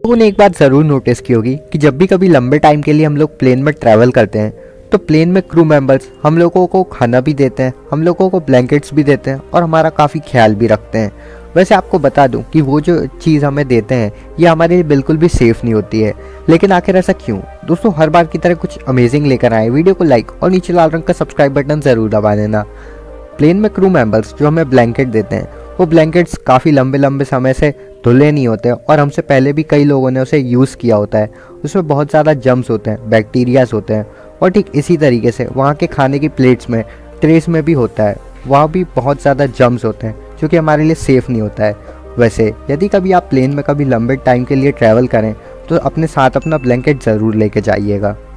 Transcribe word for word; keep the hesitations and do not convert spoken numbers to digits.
लोगों ने एक बात ज़रूर नोटिस की होगी कि जब भी कभी लंबे टाइम के लिए हम लोग प्लेन में ट्रैवल करते हैं तो प्लेन में क्रू मेंबर्स हम लोगों को खाना भी देते हैं, हम लोगों को ब्लैंकेट्स भी देते हैं और हमारा काफ़ी ख्याल भी रखते हैं। वैसे आपको बता दूं कि वो जो चीज़ हमें देते हैं ये हमारे लिए बिल्कुल भी सेफ़ नहीं होती है, लेकिन आखिर ऐसा क्यों? दोस्तों, हर बार की तरह कुछ अमेजिंग लेकर आए। वीडियो को लाइक और नीचे लाल रंग का सब्सक्राइब बटन ज़रूर दबा देना। प्लेन में क्रू मेंबर्स जो हमें ब्लैंकेट देते हैं वो ब्लैंकेट्स काफ़ी लंबे लंबे समय से धुले नहीं होते और हमसे पहले भी कई लोगों ने उसे यूज़ किया होता है। उसमें बहुत ज़्यादा जम्स होते हैं, बैक्टीरियाज होते हैं और ठीक इसी तरीके से वहाँ के खाने की प्लेट्स में, ट्रेस में भी होता है, वहाँ भी बहुत ज़्यादा जम्स होते हैं जो कि हमारे लिए सेफ़ नहीं होता है। वैसे यदि कभी आप प्लेन में कभी लंबे टाइम के लिए ट्रैवल करें तो अपने साथ अपना ब्लैंकेट ज़रूर लेके जाइएगा।